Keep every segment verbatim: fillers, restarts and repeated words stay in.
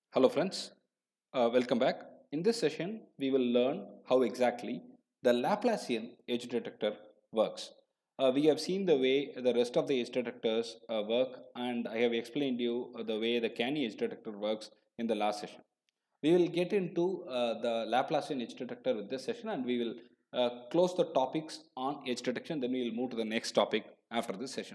Hello friends, uh, welcome back. In this session, we will learn how exactly the Laplacian edge detector works. Uh, we have seen the way the rest of the edge detectors uh, work, and I have explained you uh, the way the Canny edge detector works in the last session. We will get into uh, the Laplacian edge detector with this session, and we will uh, close the topics on edge detection. Then we will move to the next topic after this session.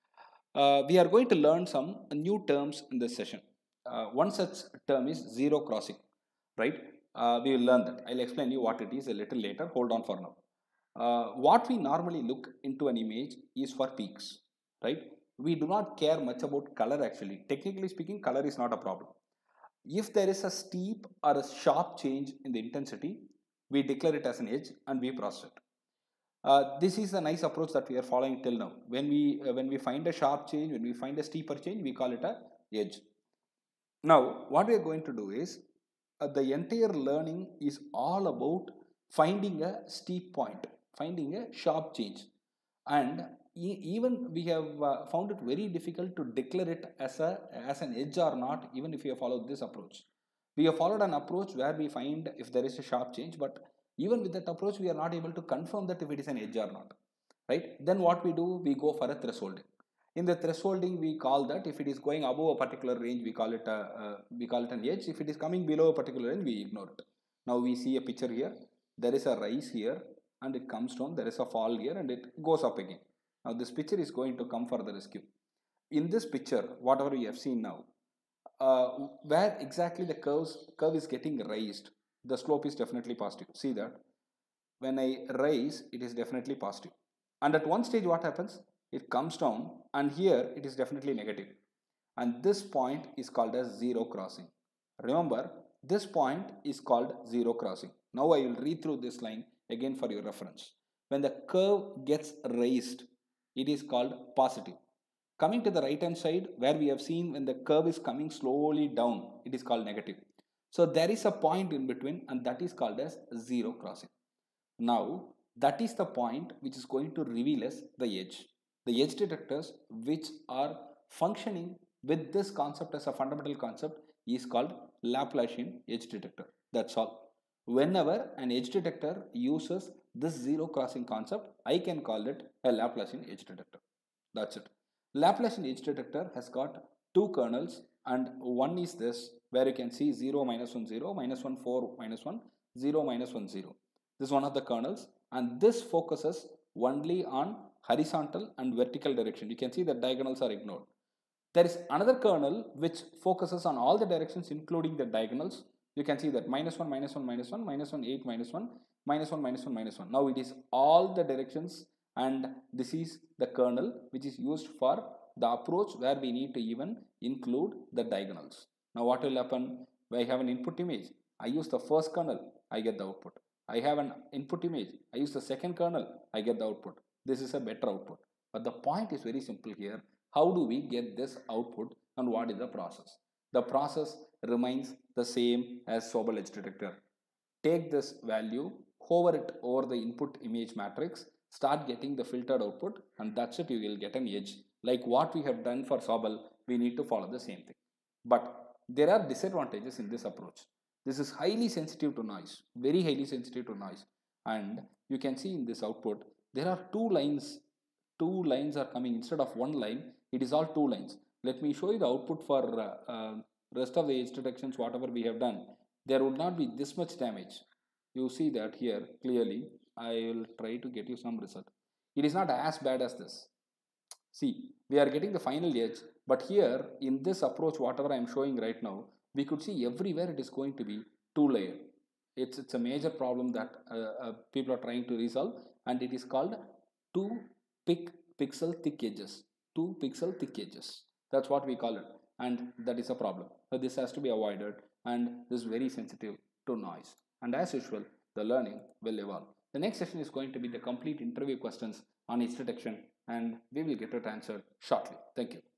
Uh, we are going to learn some new terms in this session. Uh, one such term is zero crossing, right? Uh, we will learn that. I'll explain you what it is a little later. Hold on for now. Uh, what we normally look into an image is for peaks, right? We do not care much about color actually. Technically speaking, color is not a problem. If there is a steep or a sharp change in the intensity, we declare it as an edge and we process it. Uh, this is a nice approach that we are following till now. When we uh, when we find a sharp change, when we find a steeper change, we call it a edge. Now, what we are going to do is uh, the entire learning is all about finding a steep point, finding a sharp change, and e even we have uh, found it very difficult to declare it as a as an edge or not. Even if we have followed this approach, we have followed an approach where we find if there is a sharp change, but even with that approach, we are not able to confirm that if it is an edge or not, right? Then what we do, we go for a thresholding. In the thresholding, we call that if it is going above a particular range, we call it a uh, we call it an edge. If it is coming below a particular range, we ignore it. Now we see a picture here. There is a rise here and it comes down. There is a fall here and it goes up again. Now this picture is going to come for the rescue. In this picture, whatever we have seen now, uh, where exactly the curves curve is getting raised, the slope is definitely positive. See that when I raise, it is definitely positive. And at one stage, what happens? It comes down, and here it is definitely negative. And this point is called as zero crossing. Remember, this point is called zero crossing. Now I will read through this line again for your reference. When the curve gets raised, it is called positive. Coming to the right hand side, where we have seen when the curve is coming slowly down, it is called negative. So there is a point in between, and that is called as zero crossing. Now, that is the point which is going to reveal us the edge. The edge detectors which are functioning with this concept as a fundamental concept is called Laplacian edge detector. That's all. Whenever an edge detector uses this zero crossing concept, I can call it a Laplacian edge detector. That's it. Laplacian edge detector has got two kernels, and one is this where you can see zero minus one zero, minus one four minus one, zero minus one zero. This is one of the kernels, and this focuses only on horizontal and vertical direction. You can see the diagonals are ignored. There is another kernel which focuses on all the directions including the diagonals. You can see that minus one, minus one, minus one, minus one, eight, minus one, minus one, minus one, minus one. Now it is all the directions, and this is the kernel which is used for the approach where we need to even include the diagonals. Now what will happen? I have an input image. I use the first kernel, I get the output. I have an input image. I use the second kernel, I get the output. This is a better output. But the point is very simple here. How do we get this output and what is the process? The process remains the same as Sobel edge detector. Take this value, hover it over the input image matrix, start getting the filtered output, and that's it, you will get an edge. Like what we have done for Sobel, we need to follow the same thing. But there are disadvantages in this approach. This is highly sensitive to noise, very highly sensitive to noise. And you can see in this output, there are two lines. Two lines are coming instead of one line. It is all two lines. Let me show you the output for uh, uh, rest of the edge detections, whatever we have done. There would not be this much damage. You see that here clearly. I will try to get you some result. It is not as bad as this. See, we are getting the final edge, but here in this approach, whatever I am showing right now, we could see everywhere it is going to be two layer. It's, it's a major problem that uh, uh, people are trying to resolve, and it is called two pic pixel thick edges. Two pixel thick edges. That's what we call it, and that is a problem. So this has to be avoided, and this is very sensitive to noise. And as usual, the learning will evolve. The next session is going to be the complete interview questions on edge detection, and we will get it answered shortly. Thank you.